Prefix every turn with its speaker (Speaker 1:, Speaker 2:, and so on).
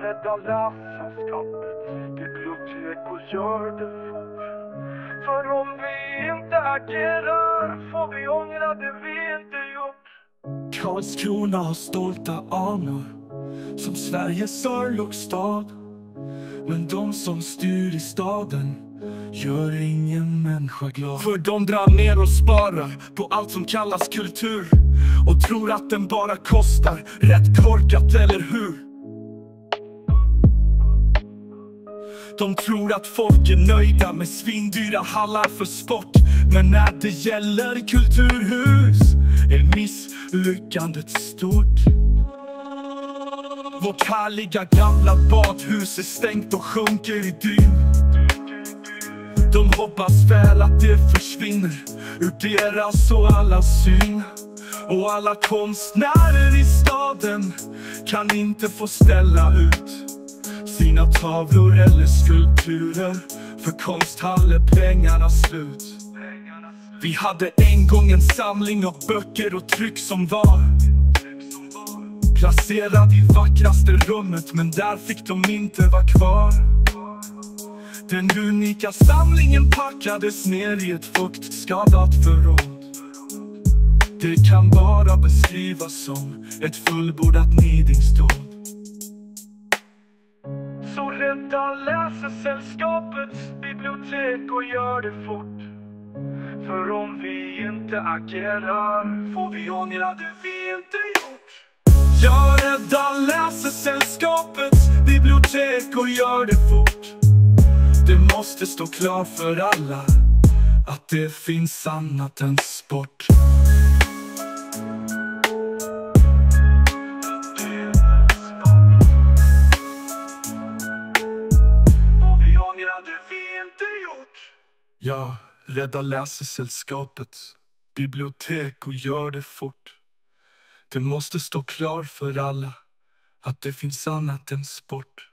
Speaker 1: rädda läsarskapet, bibliotek och gör det fort. För om vi inte agerar får vi ångra det vi inte gjort. Karlskrona har stolta anor som Sveriges örlogsstad. Men de som styr i staden gör ingen människa glad. För de drar ner och sparar på allt som kallas kultur och tror att den bara kostar rätt korkat, eller hur? De tror att folk är nöjda med svindyra hallar för sport. Men när det gäller kulturhus är misslyckandet stort. Vårt härliga gamla badhus är stängt och sjunker i dyn. De hoppas väl att det försvinner ur deras och allas syn. Och alla konstnärer i staden kan inte få ställa ut sina tavlor eller skulpturer, för konsthall är pengarna slut. Vi hade en gång en samling av böcker och tryck som var placerad i vackraste rummet, men där fick de inte vara kvar. Den unika samlingen packades ner i ett fuktskadat förråd. Det kan bara beskrivas som ett fullbordat nidingsdåd. Så rädda läsesällskapets bibliotek och gör det fort. För om vi inte agerar får vi ångra det vi inte gjort. Ja, rädda läsesällskapets bibliotek och gör det fort. Det måste stå klart för alla att det finns annat än sport. Ja, rädda läsesällskapets bibliotek och gör det fort. Det måste stå klart för alla att det finns annat än sport.